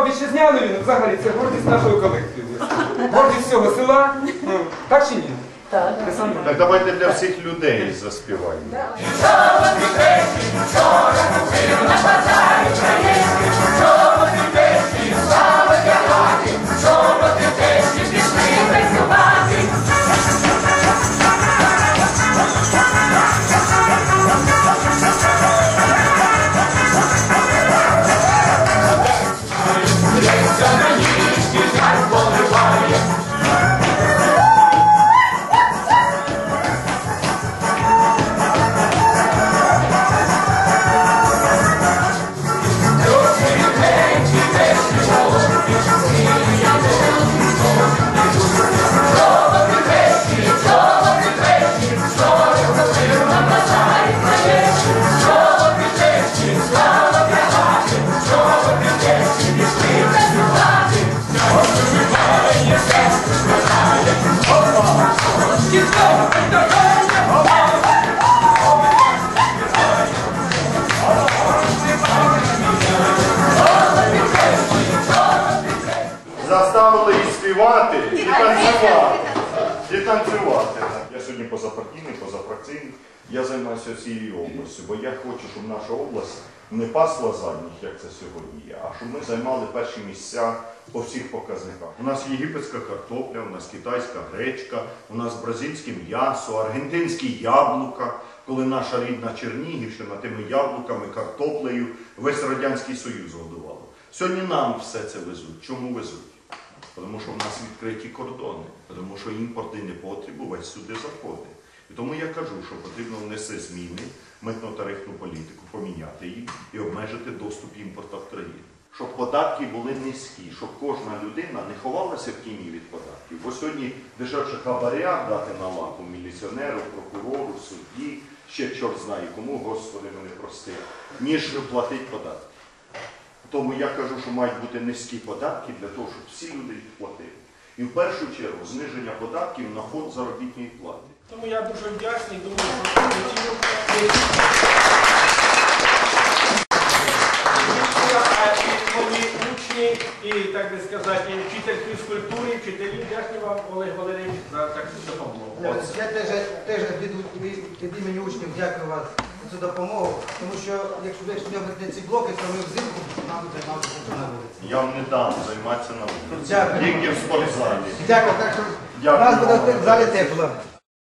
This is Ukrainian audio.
став вітчизняною, взагалі це гордість нашого колективу. Гордість всього села. Так чи ні? Так. Так давайте для всіх людей заспіваємо. Заставили їх співати і танцювати. І танцювати. Я сьогодні позапартійний, позафракційний. Я займаюся цією областю, бо я хочу, щоб наша область не пасла задніх, як це сьогодні є, а щоб ми займали перші місця по всіх показниках. У нас єгипетська картопля, у нас китайська гречка, у нас бразильське м'ясо, аргентинські яблука, коли наша рідна Чернігівщина тими яблуками, картоплею весь Радянський Союз годувала. Сьогодні нам все це везуть. Чому везуть? Тому що в нас відкриті кордони, тому що імпорт і непотріб весь сюди заходить. І тому я кажу, що потрібно внести зміни, митно-тарифну політику, поміняти її і обмежити доступ імпорту в країну. Щоб податки були низькі, щоб кожна людина не ховалася в тіні від податків. Бо сьогодні дешевше хабаря дати на лапу міліціонеру, прокурору, судді, ще чорт знає кому, Господи мене прости, ніж платить податки. Тому я кажу, що мають бути низькі податки для того, щоб всі люди їх платили. І в першу чергу зниження податків на фонд заробітної плати. Тому я дуже вдячний, думаю, що мої учні і, так би сказати, вчитель фізкультури, вчителі, вдячний вам, Олег Валерійович, за таку допомогу. Я теж від імені учнів дякую вас за цю допомогу, тому що якщо не обернете ці блоки, то ми взимку нам займатися на вулиці. Я вам не дам займатися на вулиці. Дякую. Тільки в спортзалі. Дякую, так що у нас буде в залі тепло.